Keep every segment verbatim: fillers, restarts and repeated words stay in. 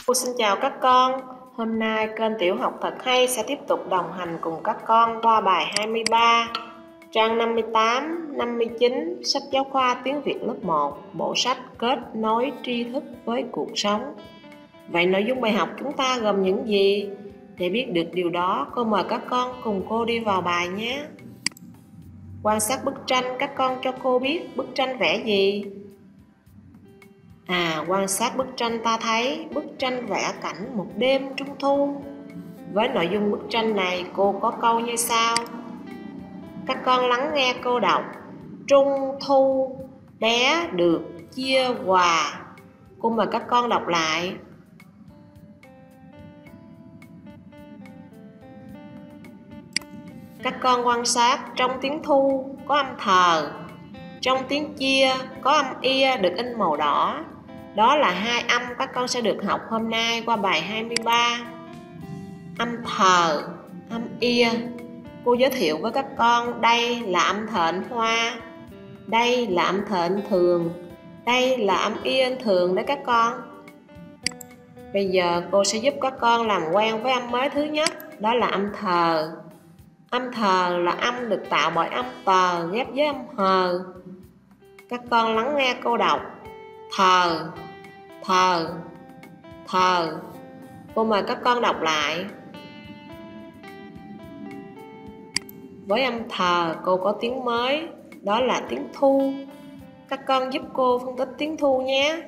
Cô xin chào các con. Hôm nay kênh Tiểu học Thật Hay sẽ tiếp tục đồng hành cùng các con qua bài hai mươi ba, trang năm mươi tám, năm mươi chín, sách giáo khoa tiếng Việt lớp một, bộ sách Kết nối tri thức với cuộc sống. Vậy nội dung bài học chúng ta gồm những gì? Để biết được điều đó, cô mời các con cùng cô đi vào bài nhé. Quan sát bức tranh, các con cho cô biết bức tranh vẽ gì? À, quan sát bức tranh ta thấy bức tranh vẽ cảnh một đêm trung thu. Với nội dung bức tranh này cô có câu như sau. Các con lắng nghe cô đọc. Trung thu bé được chia quà. Cô mời các con đọc lại. Các con quan sát trong tiếng thu có âm thờ, trong tiếng chia có âm ia được in màu đỏ. Đó là hai âm các con sẽ được học hôm nay qua bài hai mươi ba. Âm thờ, âm ia. Cô giới thiệu với các con đây là âm thờ anh Hoa, đây là âm thờ anh Thường, đây là âm ia anh Thường đấy các con. Bây giờ cô sẽ giúp các con làm quen với âm mới thứ nhất, đó là âm thờ. Âm thờ là âm được tạo bởi âm tờ ghép với âm hờ. Các con lắng nghe cô đọc. Thờ, thờ, thờ. Cô mời các con đọc lại. Với âm thờ cô có tiếng mới, đó là tiếng thu. Các con giúp cô phân tích tiếng thu nhé.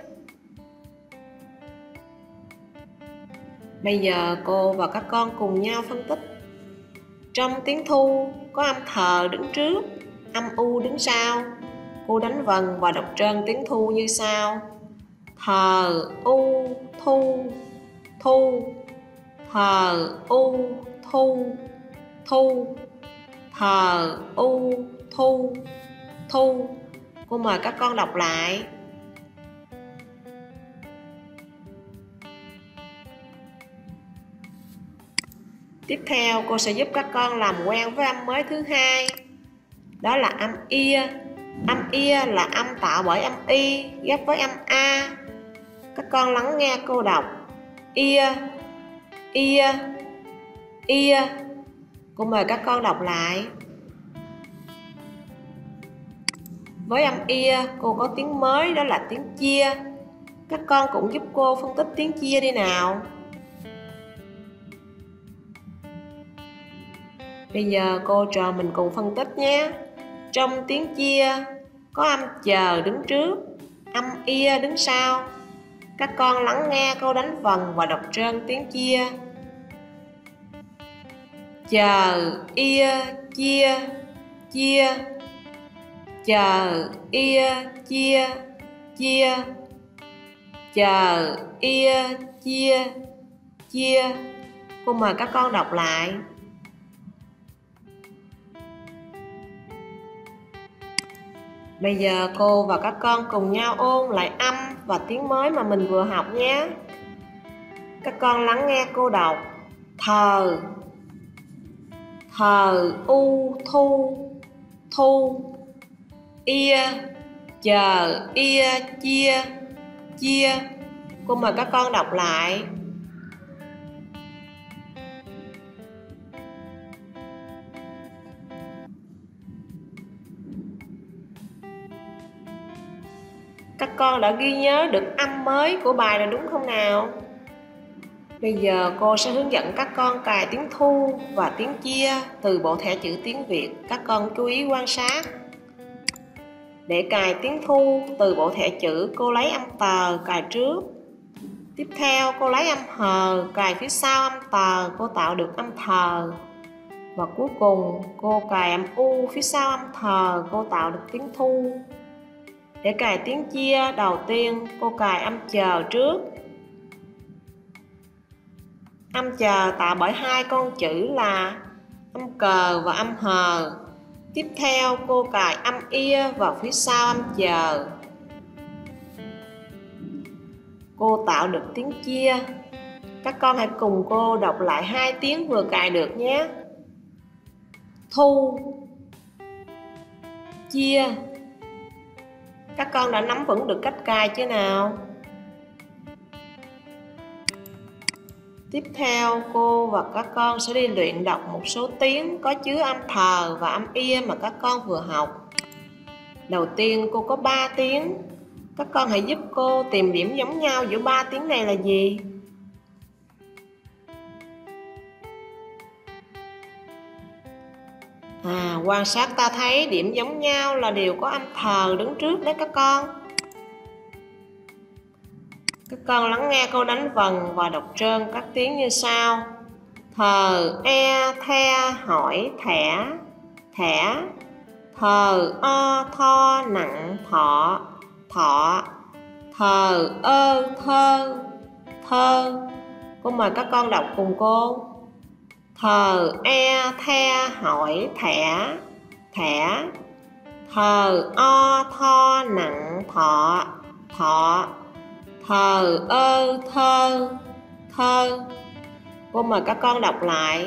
Bây giờ cô và các con cùng nhau phân tích. Trong tiếng thu có âm thờ đứng trước, âm u đứng sau. Cô đánh vần và đọc trơn tiếng thu như sau. Thờ u thu, thu, thờ u thu, thu, thờ u thu, thu. Cô mời các con đọc lại. Tiếp theo cô sẽ giúp các con làm quen với âm mới thứ hai, đó là âm ia. Âm ia là âm tạo bởi âm y ghép với âm a. Các con lắng nghe cô đọc. Ia, ia, ia. Cô mời các con đọc lại. Với âm ia cô có tiếng mới, đó là tiếng chia. Các con cũng giúp cô phân tích tiếng chia đi nào. Bây giờ cô trò mình cùng phân tích nhé. Trong tiếng chia có âm chờ đứng trước, âm ia đứng sau. Các con lắng nghe câu đánh vần và đọc trơn tiếng chia. Chờ, ia, chia, chia. Chờ, ia, chia, chia. Chờ, ia, chia, chia. Cô mời các con đọc lại. Bây giờ cô và các con cùng nhau ôn lại âm và tiếng mới mà mình vừa học nhé. Các con lắng nghe cô đọc. Thờ, thờ u thu, thu. Ia, chờ, ia, chia, chia. Cô mời các con đọc lại. Các con đã ghi nhớ được âm mới của bài rồi đúng không nào? Bây giờ cô sẽ hướng dẫn các con cài tiếng thu và tiếng chia từ bộ thẻ chữ tiếng Việt. Các con chú ý quan sát. Để cài tiếng thu từ bộ thẻ chữ, cô lấy âm tờ cài trước. Tiếp theo cô lấy âm hờ cài phía sau âm tờ, cô tạo được âm thờ. Và cuối cùng cô cài âm u phía sau âm thờ, cô tạo được tiếng thu. Để cài tiếng chia, đầu tiên cô cài âm chờ trước. Âm chờ tạo bởi hai con chữ là âm cờ và âm hờ. Tiếp theo cô cài âm ia vào phía sau âm chờ. Cô tạo được tiếng chia. Các con hãy cùng cô đọc lại hai tiếng vừa cài được nhé. Thu, chia. Các con đã nắm vững được cách cài chưa nào? Tiếp theo, cô và các con sẽ đi luyện đọc một số tiếng có chứa âm thờ và âm ia mà các con vừa học. Đầu tiên, cô có ba tiếng. Các con hãy giúp cô tìm điểm giống nhau giữa ba tiếng này là gì? À, quan sát ta thấy điểm giống nhau là đều có âm thờ đứng trước đấy các con. Các con lắng nghe cô đánh vần và đọc trơn các tiếng như sau. Thờ, e, the, hỏi, thẻ, thẻ. Thờ, o, tho, nặng, thọ, thọ. Thờ, ơ, thơ, thơ. Cô mời các con đọc cùng cô. Thờ, e, the, hỏi, thẻ, thẻ. Thờ, o, tho, nặng, thọ, thọ. Thờ, ơ, thơ, thơ. Cô mời các con đọc lại.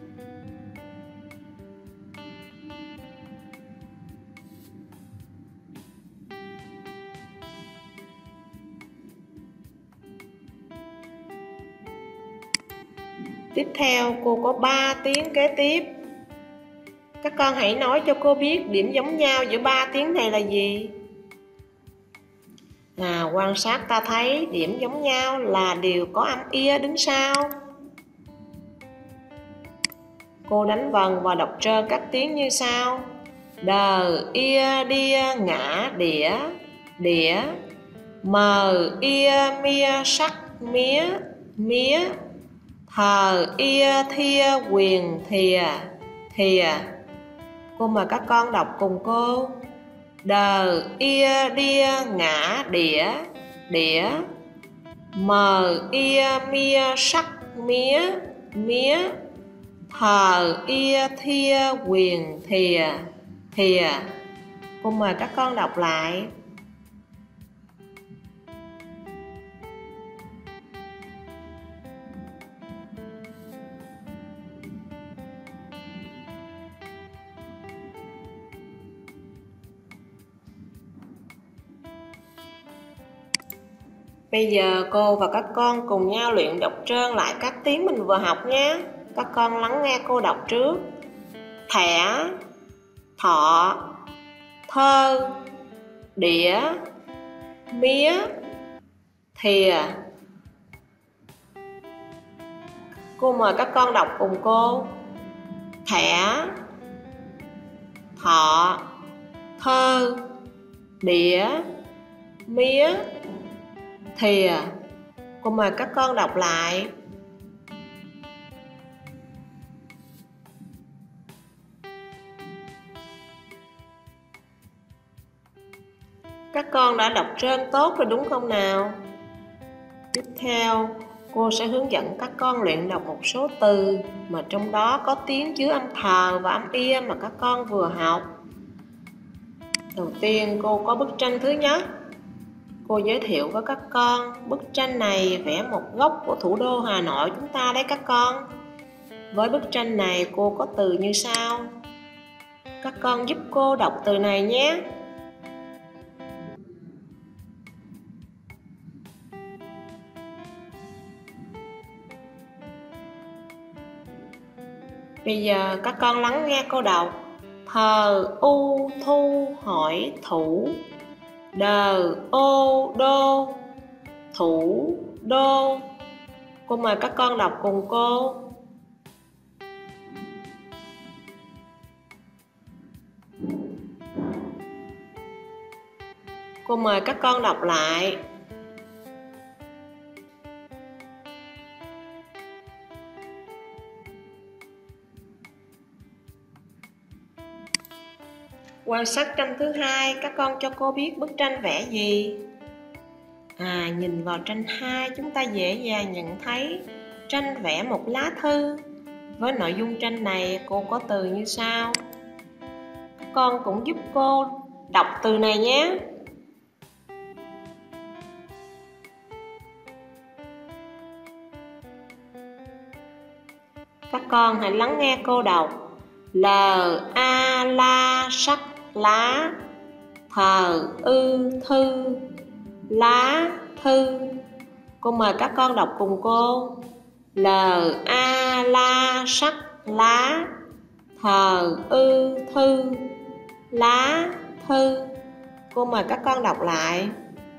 Tiếp theo, cô có ba tiếng kế tiếp. Các con hãy nói cho cô biết điểm giống nhau giữa ba tiếng này là gì? À, quan sát ta thấy điểm giống nhau là đều có âm ia đứng sau. Cô đánh vần và đọc trơn các tiếng như sau. Đờ, ia, đia, ngã, đĩa, đĩa. Mờ, ia, mia, sắc, mía, mía. Thờ, ia, thia, quyền, thìa, thìa. Cô mời các con đọc cùng cô. Đờ, ia, đia, ngã, đĩa, đĩa. Mờ, ia, mia, sắc, mía, mía. Thờ, ia, thia, quyền, thìa, thìa. Cô mời các con đọc lại. Bây giờ cô và các con cùng nhau luyện đọc trơn lại các tiếng mình vừa học nhé. Các con lắng nghe cô đọc trước. Thẻ, thọ, thơ, đĩa, mía, thìa. Cô mời các con đọc cùng cô. Thẻ, thọ, thơ, đĩa, mía, thìa. Cô mời các con đọc lại. Các con đã đọc trơn tốt rồi đúng không nào? Tiếp theo, cô sẽ hướng dẫn các con luyện đọc một số từ mà trong đó có tiếng chứa âm thờ và âm ia mà các con vừa học. Đầu tiên, cô có bức tranh thứ nhất. Cô giới thiệu với các con, bức tranh này vẽ một góc của thủ đô Hà Nội chúng ta đấy các con. Với bức tranh này cô có từ như sau. Các con giúp cô đọc từ này nhé. Bây giờ các con lắng nghe cô đọc. Thờ, u, thu, hỏi, thủ. Đờ, ô, đô, thủ, đô. Cô mời các con đọc cùng cô. Cô mời các con đọc lại. Quan sát tranh thứ hai, các con cho cô biết bức tranh vẽ gì? À, nhìn vào tranh hai chúng ta dễ dàng nhận thấy tranh vẽ một lá thư. Với nội dung tranh này cô có từ như sau. Các con cũng giúp cô đọc từ này nhé. Các con hãy lắng nghe cô đọc. L, a, la, sắc, lá. Thờ, ư, thư, lá, thư. Cô mời các con đọc cùng cô. L A la sắc lá, thờ ư thư lá thư. Cô mời các con đọc lại.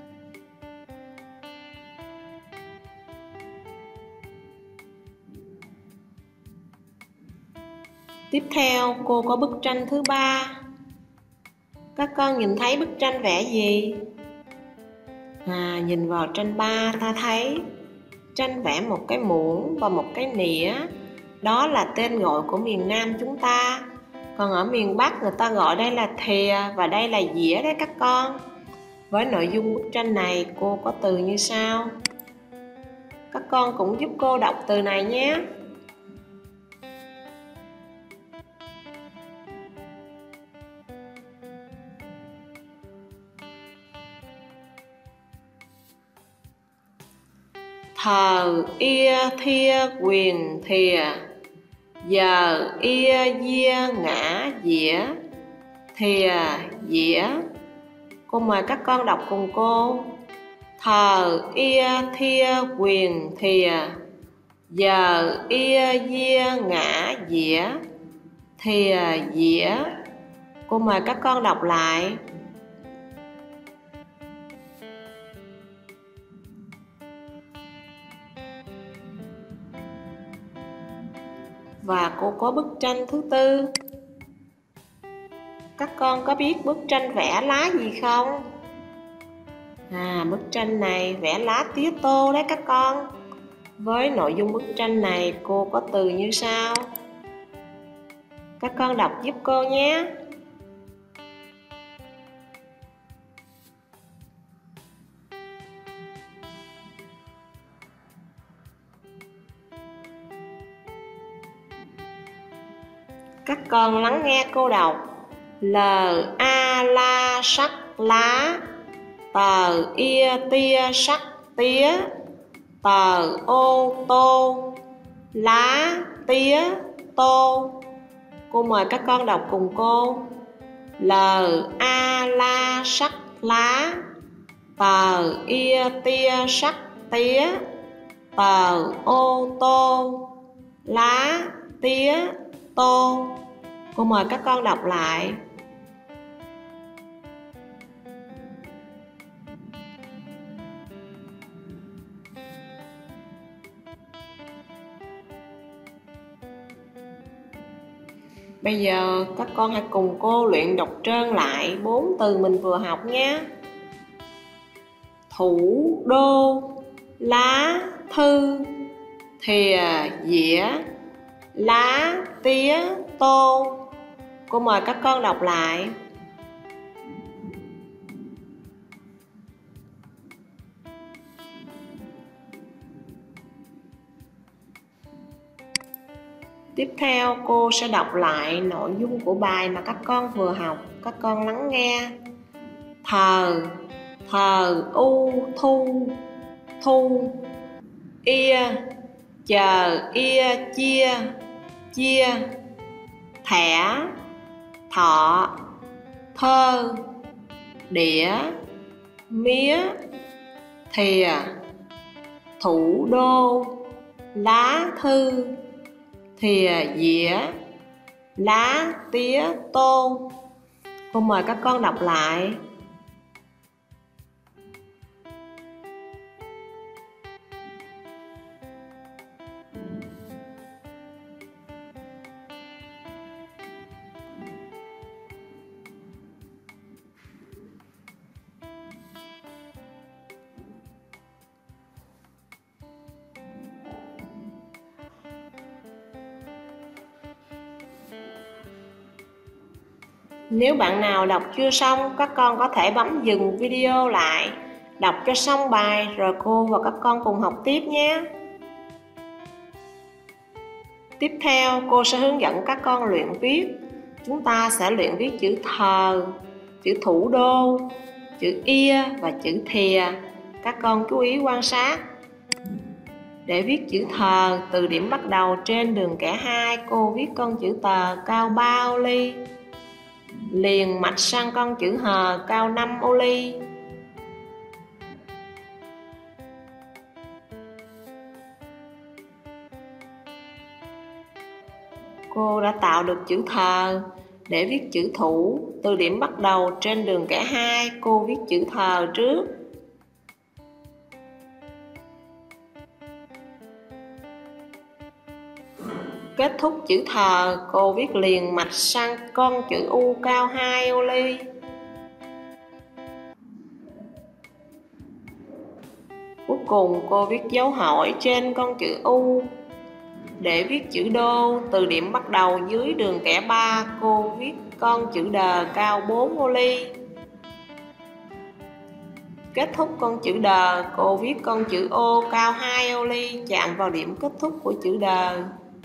Tiếp theo cô có bức tranh thứ ba. Các con nhìn thấy bức tranh vẽ gì? À, nhìn vào tranh ba ta thấy tranh vẽ một cái muỗng và một cái nĩa. Đó là tên gọi của miền Nam chúng ta. Còn ở miền Bắc người ta gọi đây là thìa và đây là dĩa đấy các con. Với nội dung bức tranh này cô có từ như sau. Các con cũng giúp cô đọc từ này nhé. Thờ ia thia quyền thìa, giờ ia dia ngã dĩa, thìa dĩa. Cô mời các con đọc cùng cô. Thờ ia thia quyền thìa, giờ ia dia ngã dĩa, thìa dĩa. Cô mời các con đọc lại. Và cô có bức tranh thứ tư. Các con có biết bức tranh vẽ lá gì không? À, bức tranh này vẽ lá tía tô đấy các con. Với nội dung bức tranh này cô có từ như sau. Các con đọc giúp cô nhé. Các con lắng nghe cô đọc. L A la sắc lá, tờ ia tia sắc tía, tờ ô tô lá tía tô. Cô mời các con đọc cùng cô. L A la sắc lá, tờ ia tia sắc tía, tờ ô tô lá tía tô. Cô mời các con đọc lại. Bây giờ các con hãy cùng cô luyện đọc trơn lại bốn từ mình vừa học nhé. Thủ đô, lá thư, thìa dĩa, lá tía tô. Cô mời các con đọc lại. Tiếp theo cô sẽ đọc lại nội dung của bài mà các con vừa học. Các con lắng nghe. Thờ, thờ u thu, thu. Ia, chờ ia chia, chia. Thẻ, thọ, thơ. Đĩa, mía. Thìa, thủ đô, lá thư, thìa dĩa, lá tía tô. Cô mời các con đọc lại. Nếu bạn nào đọc chưa xong, các con có thể bấm dừng video lại, đọc cho xong bài rồi cô và các con cùng học tiếp nhé. Tiếp theo cô sẽ hướng dẫn các con luyện viết. Chúng ta sẽ luyện viết chữ thờ, chữ thủ đô, chữ ia và chữ thìa. Các con chú ý quan sát. Để viết chữ thờ, từ điểm bắt đầu trên đường kẻ hai, cô viết con chữ tờ cao ba ô ly, liền mạch sang con chữ hờ cao năm ô ly. Cô đã tạo được chữ thờ. Để viết chữ thủ, từ điểm bắt đầu trên đường kẻ hai, cô viết chữ thờ trước. Kết thúc chữ thờ, cô viết liền mạch sang con chữ U cao hai ô ly. Cuối cùng cô viết dấu hỏi trên con chữ U. Để viết chữ đô, từ điểm bắt đầu dưới đường kẻ ba, cô viết con chữ đờ cao bốn ô ly. Kết thúc con chữ đờ, cô viết con chữ ô cao hai ô ly chạm vào điểm kết thúc của chữ đờ.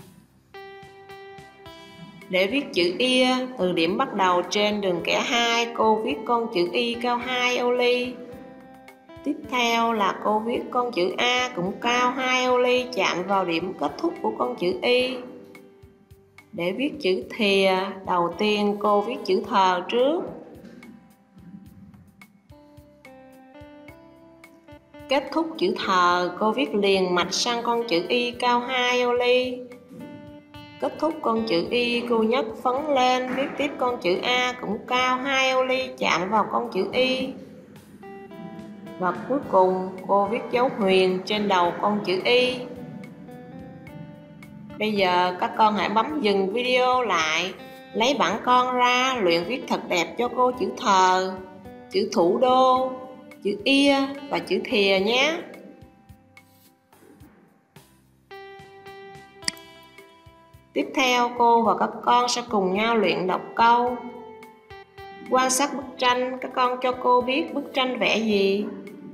Để viết chữ ia, từ điểm bắt đầu trên đường kẻ hai, cô viết con chữ y cao hai ô ly. Tiếp theo là cô viết con chữ A cũng cao hai ô ly chạm vào điểm kết thúc của con chữ Y. Để viết chữ thìa, đầu tiên cô viết chữ thờ trước. Kết thúc chữ thờ, cô viết liền mạch sang con chữ Y cao hai ô ly. Kết thúc con chữ Y, cô nhấc phấn lên, viết tiếp con chữ A cũng cao hai ô ly chạm vào con chữ Y. Và cuối cùng cô viết dấu huyền trên đầu con chữ Y. Bây giờ các con hãy bấm dừng video lại, lấy bảng con ra luyện viết thật đẹp cho cô chữ thờ, chữ thủ đô, chữ ia và chữ thìa nhé. Tiếp theo cô và các con sẽ cùng nhau luyện đọc câu. Quan sát bức tranh, các con cho cô biết bức tranh vẽ gì.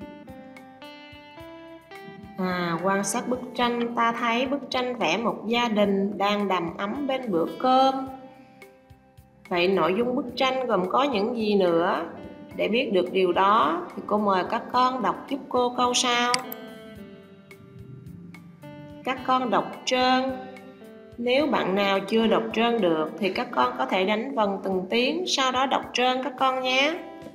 À, quan sát bức tranh, ta thấy bức tranh vẽ một gia đình đang đầm ấm bên bữa cơm. Vậy nội dung bức tranh gồm có những gì nữa? Để biết được điều đó thì cô mời các con đọc giúp cô câu sau. Các con đọc trơn. Nếu bạn nào chưa đọc trơn được thì các con có thể đánh vần từng tiếng, sau đó đọc trơn các con nhé.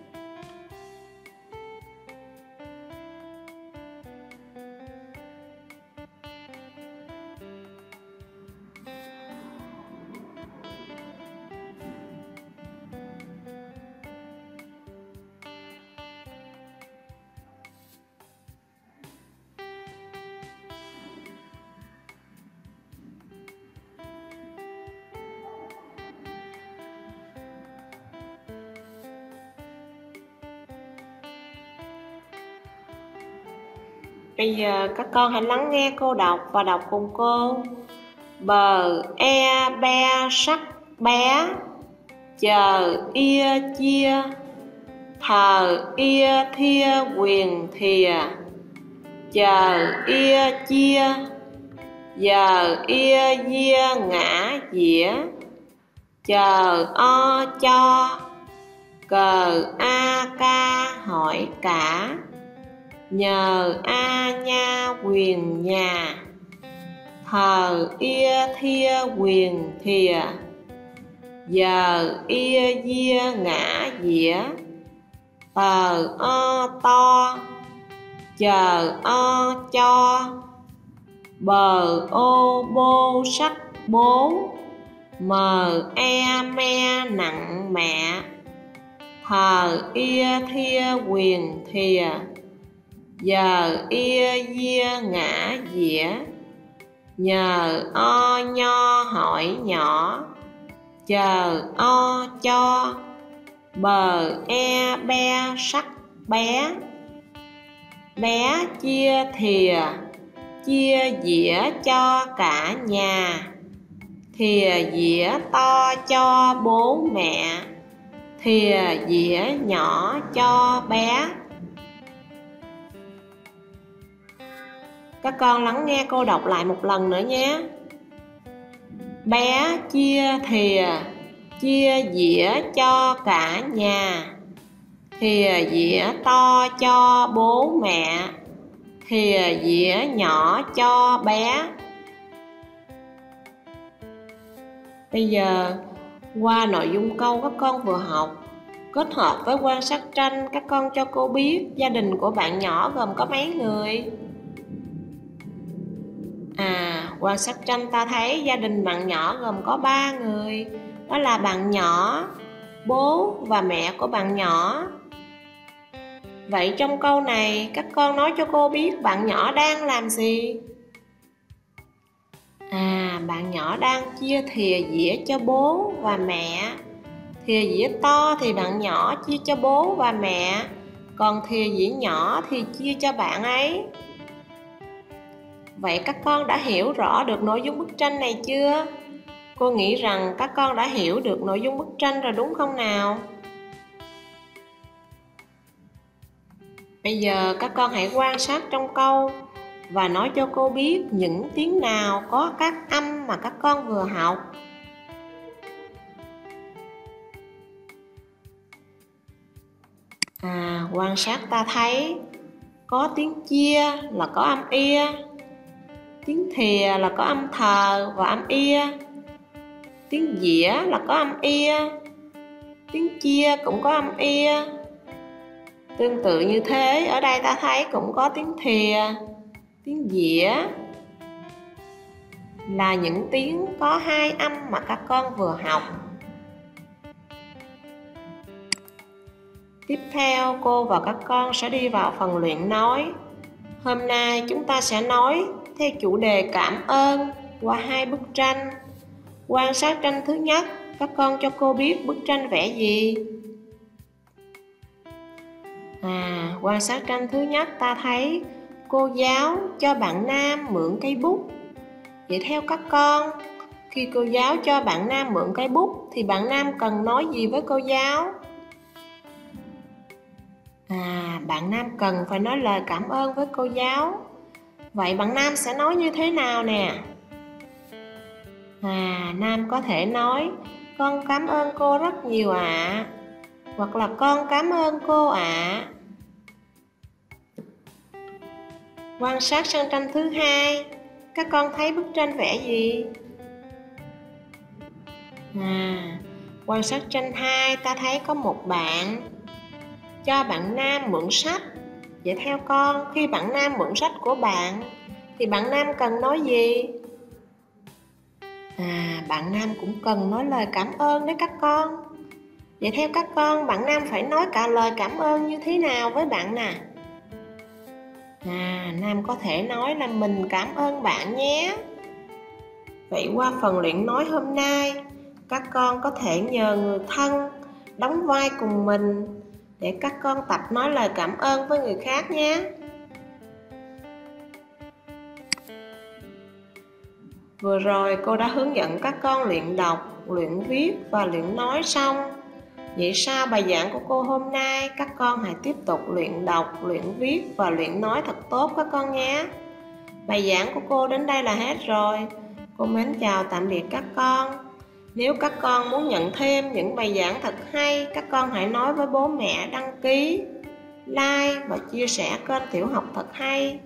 Bây giờ các con hãy lắng nghe cô đọc và đọc cùng cô. Bờ e be sắc bé, chờ ia chia, thờ ia thia quyền thìa, chờ ia chia, giờ ia dia ngã dĩa, chờ o cho, cờ a ca hỏi cả, nhờ a nha quyền nhà, thờ ia thia quyền thìa, giờ ia dia ngã dĩa, tờ o to, chờ o cho, bờ ô bô sắc bố, mờ e me nặng mẹ, thờ ia thia quyền thìa, giờ ia dia ngã dĩa, nhờ o nho hỏi nhỏ, chờ o cho, bờ e be sắc bé, bé chia thìa, chia dĩa cho cả nhà, thìa dĩa to cho bố mẹ, thìa dĩa nhỏ cho bé. Các con lắng nghe cô đọc lại một lần nữa nhé. Bé chia thìa, chia dĩa cho cả nhà, thìa dĩa to cho bố mẹ, thìa dĩa nhỏ cho bé. Bây giờ qua nội dung câu các con vừa học, kết hợp với quan sát tranh, các con cho cô biết gia đình của bạn nhỏ gồm có mấy người? À, quan sát tranh ta thấy gia đình bạn nhỏ gồm có ba người. Đó là bạn nhỏ, bố và mẹ của bạn nhỏ. Vậy trong câu này các con nói cho cô biết bạn nhỏ đang làm gì? À, bạn nhỏ đang chia thìa dĩa cho bố và mẹ. Thìa dĩa to thì bạn nhỏ chia cho bố và mẹ, còn thìa dĩa nhỏ thì chia cho bạn ấy. Vậy các con đã hiểu rõ được nội dung bức tranh này chưa? Cô nghĩ rằng các con đã hiểu được nội dung bức tranh rồi đúng không nào? Bây giờ các con hãy quan sát trong câu và nói cho cô biết những tiếng nào có các âm mà các con vừa học. À, quan sát ta thấy có tiếng chia là có âm ia, tiếng thìa là có âm thờ và âm ia, tiếng dĩa là có âm ia, tiếng chia cũng có âm ia. Tương tự như thế, ở đây ta thấy cũng có tiếng thìa, tiếng dĩa, là những tiếng có hai âm mà các con vừa học. Tiếp theo, cô và các con sẽ đi vào phần luyện nói. Hôm nay chúng ta sẽ nói theo chủ đề cảm ơn qua hai bức tranh. Quan sát tranh thứ nhất, các con cho cô biết bức tranh vẽ gì? À, quan sát tranh thứ nhất ta thấy cô giáo cho bạn nam mượn cây bút. Vậy theo các con, khi cô giáo cho bạn nam mượn cây bút thì bạn nam cần nói gì với cô giáo? À, bạn nam cần phải nói lời cảm ơn với cô giáo. Vậy bạn nam sẽ nói như thế nào nè? À, nam có thể nói con cảm ơn cô rất nhiều ạ, à. Hoặc là con cảm ơn cô ạ. À. Quan sát sang tranh thứ hai, các con thấy bức tranh vẽ gì? À, quan sát tranh hai ta thấy có một bạn cho bạn nam mượn sách. Vậy theo con, khi bạn nam mượn sách của bạn thì bạn nam cần nói gì? À, bạn nam cũng cần nói lời cảm ơn đấy các con. Vậy theo các con, bạn nam phải nói cả lời cảm ơn như thế nào với bạn nè? À, nam có thể nói là mình cảm ơn bạn nhé. Vậy qua phần luyện nói hôm nay, các con có thể nhờ người thân đóng vai cùng mình để các con tập nói lời cảm ơn với người khác nhé. Vừa rồi cô đã hướng dẫn các con luyện đọc, luyện viết và luyện nói xong. Vậy sau bài giảng của cô hôm nay, các con hãy tiếp tục luyện đọc, luyện viết và luyện nói thật tốt các con nhé. Bài giảng của cô đến đây là hết rồi. Cô mến chào tạm biệt các con. Nếu các con muốn nhận thêm những bài giảng thật hay, các con hãy nói với bố mẹ đăng ký, like và chia sẻ kênh Tiểu học thật hay.